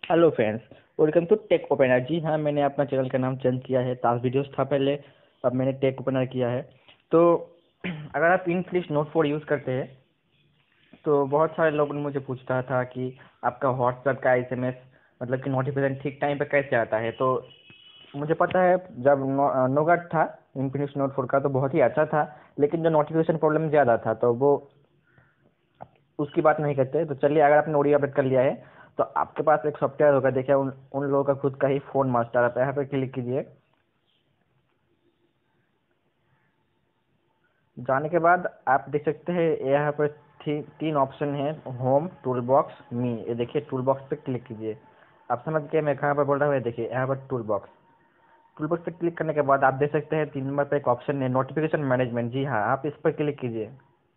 Hello friends, welcome to tech opener. जी हाँ, मैंने अपना चैनल का नाम चेंज किया है। ताज वीडियोस था पहले, अब मैंने टेक ओपनर किया है। तो अगर आप इनफिनिक्स नोट 4 यूज़ करते हैं तो बहुत सारे लोग मुझे पूछता था कि आपका व्हाट्सएप का एसएमएस मतलब कि नोटिफिकेशन ठीक टाइम पे कैसे आता है। तो मुझे पता है, जब नोगट था इनफिनिक्स नोट 4 का तो बहुत ही अच्छा था, लेकिन जो नोटिफिकेशन प्रॉब्लम ज़्यादा था तो वो उसकी बात नहीं करते। तो चलिए, अगर आपने ओडी अपडेट कर लिया है तो आपके पास एक सॉफ्टवेयर होगा। देखिए, उन उन लोगों का खुद का ही फ़ोन मास्टर आता है। यहाँ पर क्लिक कीजिए। जाने के बाद आप देख सकते हैं यहाँ पर तीन ऑप्शन है: होम, टूल बॉक्स, मी। ये देखिए, टूल बॉक्स पे क्लिक कीजिए। आप समझ गए मैं कहाँ पर बोल रहा हूँ? ये देखिए यहाँ पर टूल बॉक्स। टूल बॉक्स पे क्लिक करने के बाद आप देख सकते हैं 3 नंबर पे एक ऑप्शन है नोटिफिकेशन मैनेजमेंट। जी हाँ, आप इस पर क्लिक कीजिए।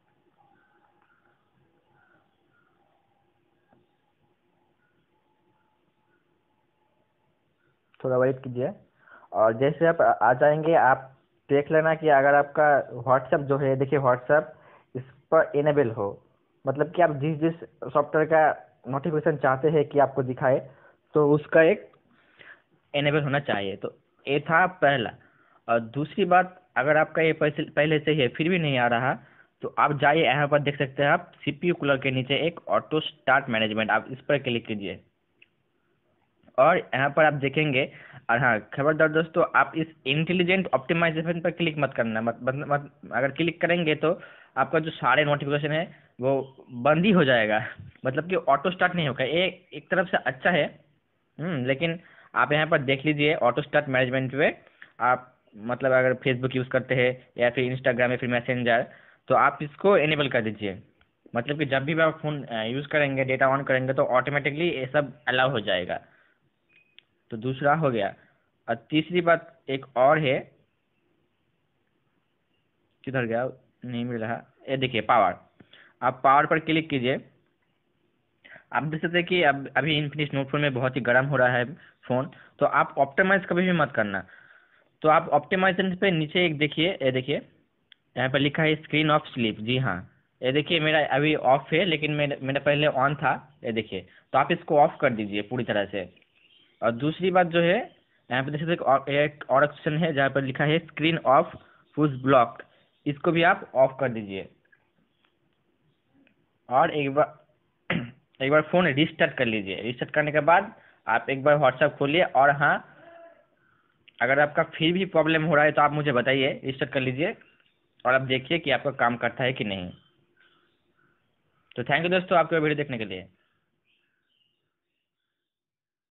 थोड़ा वेट कीजिए और जैसे आप आ जाएंगे, आप देख लेना कि अगर आपका व्हाट्सएप जो है, देखिए व्हाट्सएप इस पर इनेबल हो, मतलब कि आप जिस जिस सॉफ्टवेयर का नोटिफिकेशन चाहते हैं कि आपको दिखाए, तो उसका एक इनेबल होना चाहिए। तो ये था पहला। और दूसरी बात, अगर आपका ये पहले से ही है फिर भी नहीं आ रहा, तो आप जाइए, यहाँ पर देख सकते हैं आप सीपीयू कूलर के नीचे एक ऑटो स्टार्ट मैनेजमेंट, आप इस पर क्लिक कीजिए और यहाँ पर आप देखेंगे। और हाँ, खबरदार दोस्तों, आप इस इंटेलिजेंट ऑप्टिमाइजेशन पर क्लिक मत करना। मत अगर क्लिक करेंगे तो आपका जो सारे नोटिफिकेशन है वो बंद ही हो जाएगा। मतलब कि ऑटो स्टार्ट नहीं होगा। ये एक तरफ से अच्छा है, लेकिन आप यहाँ पर देख लीजिए ऑटो स्टार्ट मैनेजमेंट पे। आप मतलब अगर फेसबुक यूज़ करते हैं या फिर इंस्टाग्राम या फिर मैसेंजर, तो आप इसको इनेबल कर दीजिए। मतलब कि जब भी आप फ़ोन यूज़ करेंगे, डेटा ऑन करेंगे, तो ऑटोमेटिकली ये सब अलाउ हो जाएगा। तो दूसरा हो गया। और तीसरी बात एक और है, किधर गया, नहीं मिल रहा। ये देखिए पावर, आप पावर पर क्लिक कीजिए। आप देख सकते हैं कि अब अभी इन्फिनिक्स नोट 4 में बहुत ही गर्म हो रहा है फ़ोन। तो आप ऑप्टिमाइज कभी भी मत करना। तो आप ऑप्टिमाइजेशन पे नीचे एक देखिए, ये देखिए यहाँ पर लिखा है स्क्रीन ऑफ स्लीप। जी हाँ, ये देखिए मेरा अभी ऑफ है, लेकिन मेरा पहले ऑन था। ये देखिए, तो आप इसको ऑफ कर दीजिए पूरी तरह से। और दूसरी बात जो है, यहाँ पे देख सकते हैं एक और ऑप्शन है जहाँ पर लिखा है स्क्रीन ऑफ फुल ब्लॉक। इसको भी आप ऑफ कर दीजिए। और एक बार एक बार फ़ोन रिस्टार्ट कर लीजिए। रिस्टार्ट करने के बाद आप एक बार व्हाट्सएप खोलिए। और हाँ, अगर आपका फिर भी प्रॉब्लम हो रहा है तो आप मुझे बताइए, रिस्टार्ट कर लीजिए और आप देखिए कि आपका काम करता है कि नहीं। तो थैंक यू दोस्तों, आपका वीडियो देखने के लिए।